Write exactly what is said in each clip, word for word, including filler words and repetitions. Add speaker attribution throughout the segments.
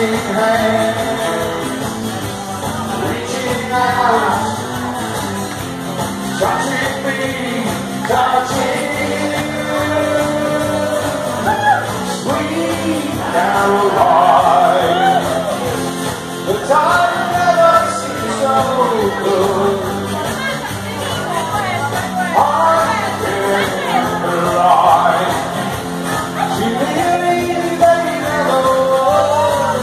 Speaker 1: Touching hands, reaching out, touching me, touching sweet Caroline. The time never seems so good. I'm in her eyes. She really made it all.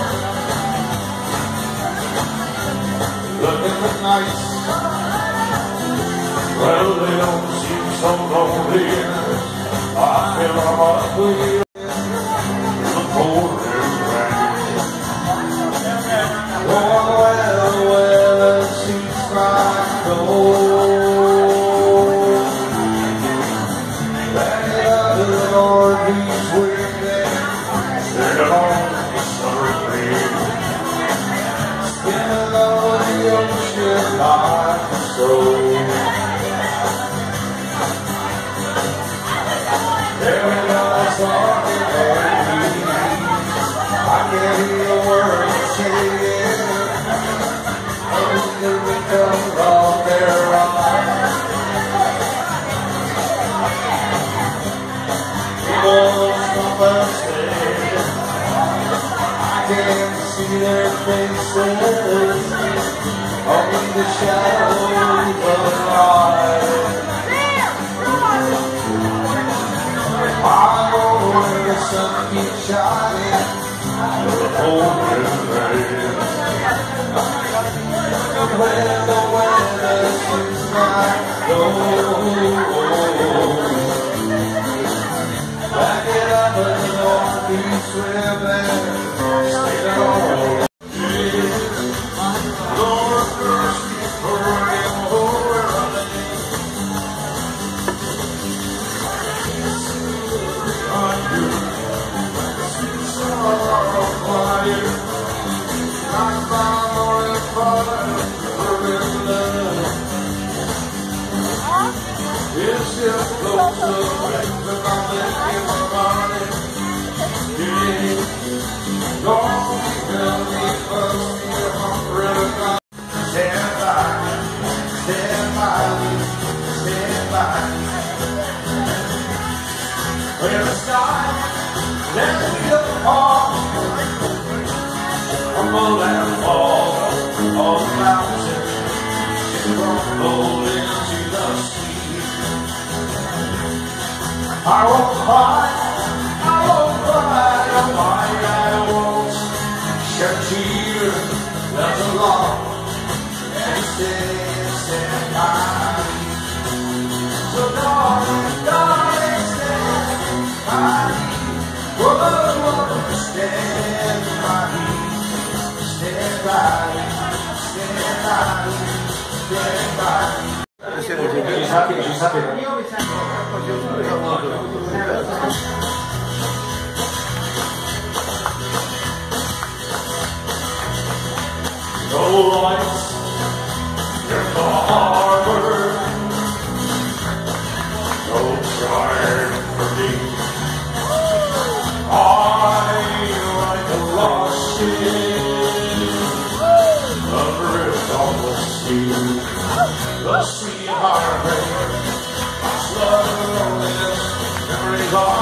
Speaker 1: Looking at nights, well, they don't seem so lonely. I feel I'm ugly. The pouring rain. Well, well, well, it seems like gold. Back it up to the northeast wind. They're only surfing. Spinning over the ocean like a soul. There we go, talking at me. I can hear a word saying. Oh, the rhythm of their eyes. People stop and stare. I can see their faces. Only the shadows of light. I know where the sun keeps shining. The pouring rain. Where the weather seems like gold. Back it up in the northeast river. Stay on. Lord, mercy, hurry over me. Under so quiet, like my morning fire, burning love. It's just close up, like the moment in my body. Don't tell me, fuss me, I'm really not. Stand by, stand by, stand by. When the sky lets me apart, rumble and fall on the mountain, rumble into the sea. I won't cry, I won't cry, oh my, I won't shed a tear. There's a law, and he says, stand by me. So darling, darling, stand by me. Whoa, whoa, stand by me. Stand by me, stand by me, stand by me. She's happy, she's happy. No lights in the harbor, no trying for me. I like a lost ship, adrift on the sea. The sea heartache, my slow loneliness, memories are